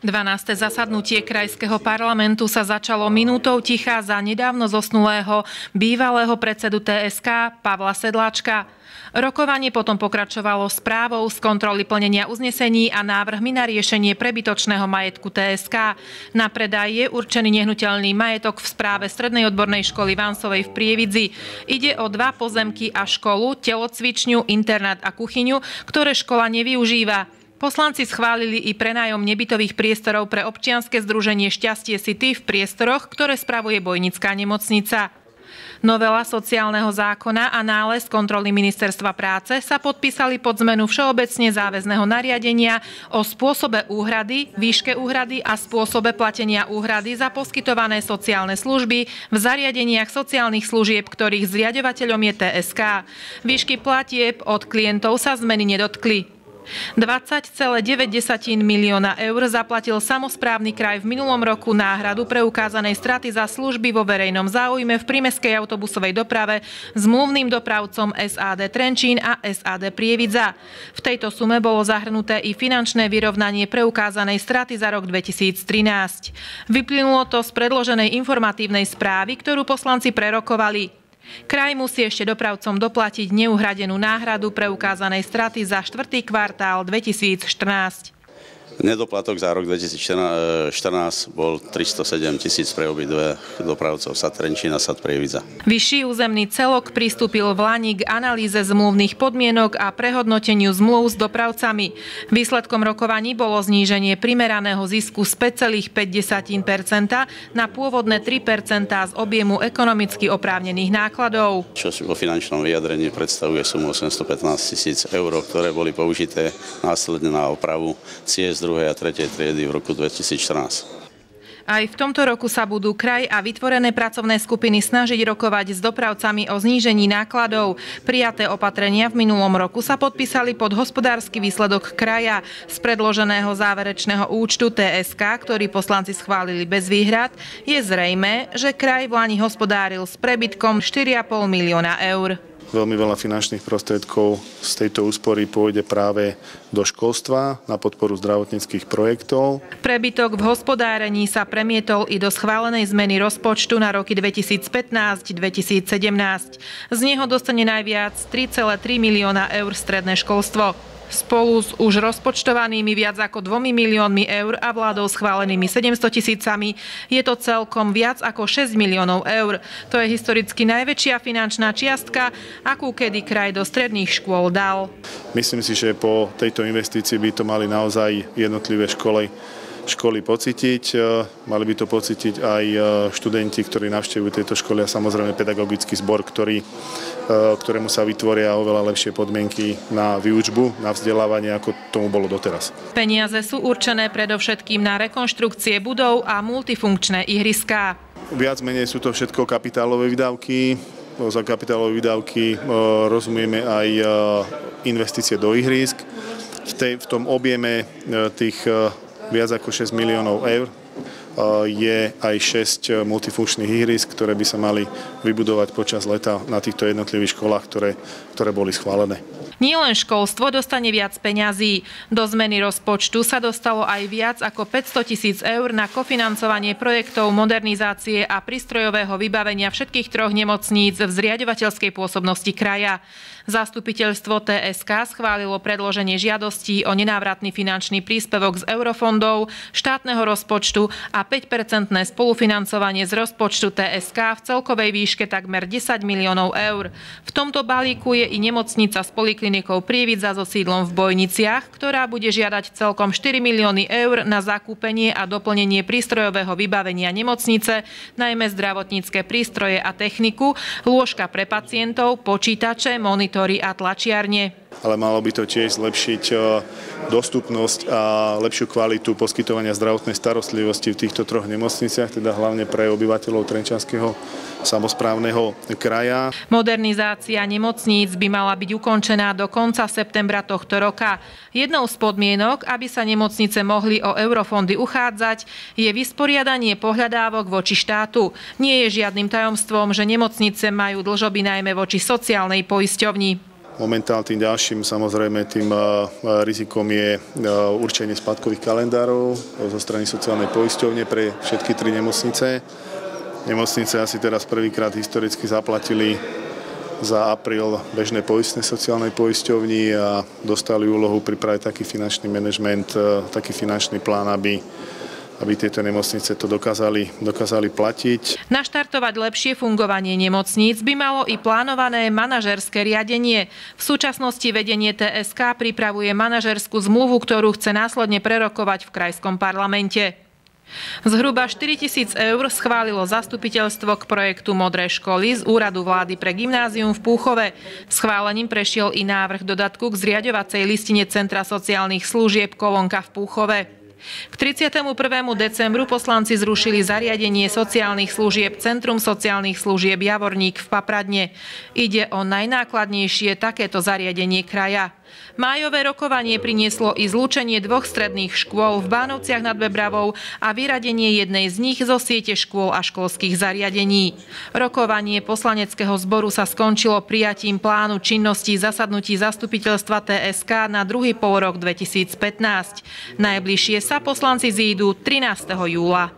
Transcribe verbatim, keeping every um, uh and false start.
dvanáste zasadnutie krajského parlamentu sa začalo minútou ticha za nedávno zosnulého bývalého predsedu té es ká Pavla Sedláčka. Rokovanie potom pokračovalo správou z kontroly plnenia uznesení a návrhmi na riešenie prebytočného majetku té es ká. Na predaj je určený nehnuteľný majetok v správe Strednej odbornej školy Vánsovej v Prievidzi. Ide o dva pozemky a školu, telocvičňu, internát a kuchyňu, ktoré škola nevyužíva. Poslanci schválili i prenájom nebytových priestorov pre občianske združenie Šťastie City v priestoroch, ktoré spravuje Bojnická nemocnica. Novela sociálneho zákona a nález kontroly Ministerstva práce sa podpísali pod zmenu všeobecne záväzného nariadenia o spôsobe úhrady, výške úhrady a spôsobe platenia úhrady za poskytované sociálne služby v zariadeniach sociálnych služieb, ktorých zriaďovateľom je té es ká. Výšky platieb od klientov sa zmeny nedotkli. dvadsať celá deväť milióna eur zaplatil samosprávny kraj v minulom roku náhradu preukázanej straty za služby vo verejnom záujme v prímestskej autobusovej doprave zmluvným dopravcom es á dé Trenčín a es á dé Prievidza. V tejto sume bolo zahrnuté i finančné vyrovnanie preukázanej straty za rok dvetisíctrinásť. Vyplynulo to z predloženej informatívnej správy, ktorú poslanci prerokovali. Kraj musí ešte dopravcom doplatiť neuhradenú náhradu preukázanej straty za štvrtý kvartál dvetisícštrnásť. Nedoplatok za rok dvetisícštrnásť bol tristosedem tisíc pre obidve dopravcov es á dé Trenčín a es á dé Prievidza. Vyšší územný celok pristúpil v lani k analýze zmluvných podmienok a prehodnoteniu zmluv s dopravcami. Výsledkom rokovaní bolo zníženie primeraného zisku z päť celá päť percenta na pôvodné tri percentá z objemu ekonomicky oprávnených nákladov. Čo vo finančnom vyjadrení predstavuje sumu osemstopätnásť tisíc eur, ktoré boli použité následne na opravu ciest druhej a tretej triedy v roku dvetisícštrnásť. Aj v tomto roku sa budú kraj a vytvorené pracovné skupiny snažiť rokovať s dopravcami o znížení nákladov. Prijaté opatrenia v minulom roku sa podpísali pod hospodársky výsledok kraja. Z predloženého záverečného účtu té es ká, ktorý poslanci schválili bez výhrad, je zrejmé, že kraj v lani hospodáril s prebytkom štyri a pol milióna eur. Veľmi veľa finančných prostriedkov z tejto úspory pôjde práve do školstva na podporu zdravotníckych projektov. Prebytok v hospodárení sa premietol i do schválenej zmeny rozpočtu na roky dvetisícpätnásť dvetisícsedemnásť. Z neho dostane najviac tri celá tri milióna eur stredné školstvo. Spolu s už rozpočtovanými viac ako dvomi miliónmi eur a vládou schválenými sedemsto tisícami je to celkom viac ako šesť miliónov eur. To je historicky najväčšia finančná čiastka, akú kedy kraj do stredných škôl dal. Myslím si, že po tejto investícii by to mali naozaj jednotlivé školy školy pocítiť. Mali by to pocítiť aj študenti, ktorí navštevujú tieto školy a samozrejme pedagogický zbor, ktorý, ktorému sa vytvoria oveľa lepšie podmienky na výučbu, na vzdelávanie, ako tomu bolo doteraz. Peniaze sú určené predovšetkým na rekonštrukcie budov a multifunkčné ihriská. Viac menej sú to všetko kapitálové výdavky. Za kapitálové výdavky rozumieme aj investície do ihrisk. V, tej, v tom objeme tých viac ako šesť miliónov eur je aj šesť multifunkčných ihrisk, ktoré by sa mali vybudovať počas leta na týchto jednotlivých školách, ktoré, ktoré boli schválené. Nielen školstvo dostane viac peňazí. Do zmeny rozpočtu sa dostalo aj viac ako päťsto tisíc eur na kofinancovanie projektov modernizácie a prístrojového vybavenia všetkých troch nemocníc v zriaďovateľskej pôsobnosti kraja. Zastupiteľstvo té es ká schválilo predloženie žiadostí o nenávratný finančný príspevok z eurofondov, štátneho rozpočtu a päť percentné spolufinancovanie z rozpočtu té es ká v celkovej výške takmer desať miliónov eur. V tomto balíku je i nemocnica s poliklinikou Prievidza so sídlom v Bojniciach, ktorá bude žiadať celkom štyri milióny eur na zakúpenie a doplnenie prístrojového vybavenia nemocnice, najmä zdravotnícke prístroje a techniku, lôžka pre pacientov, počítače, monitory a tlačiarne. Ale malo by to tiež zlepšiť dostupnosť a lepšiu kvalitu poskytovania zdravotnej starostlivosti v týchto troch nemocniciach, teda hlavne pre obyvateľov Trenčianskeho samosprávneho kraja. Modernizácia nemocníc by mala byť ukončená do konca septembra tohto roka. Jednou z podmienok, aby sa nemocnice mohli o eurofondy uchádzať, je vysporiadanie pohľadávok voči štátu. Nie je žiadnym tajomstvom, že nemocnice majú dlžoby najmä voči sociálnej poisťovni. Momentálne tým ďalším samozrejme tým rizikom je určenie splátkových kalendárov zo strany sociálnej poisťovne pre všetky tri nemocnice. Nemocnice asi teraz prvýkrát historicky zaplatili za apríl bežné poistné sociálnej poisťovni a dostali úlohu pripraviť taký finančný manažment, taký finančný plán, aby aby tieto nemocnice to dokázali, dokázali platiť. Naštartovať lepšie fungovanie nemocníc by malo i plánované manažerské riadenie. V súčasnosti vedenie té es ká pripravuje manažerskú zmluvu, ktorú chce následne prerokovať v krajskom parlamente. Zhruba štyritisíc eur schválilo zastupiteľstvo k projektu Modré školy z Úradu vlády pre gymnázium v Púchove. Schválením prešiel i návrh dodatku k zriaďovacej listine Centra sociálnych služieb Kolónka v Púchove. K tridsiatemu prvému decembru poslanci zrušili zariadenie sociálnych služieb Centrum sociálnych služieb Javorník v Papradne. Ide o najnákladnejšie takéto zariadenie kraja. Májové rokovanie prinieslo i zlúčenie dvoch stredných škôl v Bánovciach nad Bebravou a vyradenie jednej z nich zo siete škôl a školských zariadení. Rokovanie poslaneckého zboru sa skončilo prijatím plánu činností zasadnutí zastupiteľstva té es ká na druhý polrok dvetisícpätnásť. Najbližšie sa poslanci zídu trinásteho júla.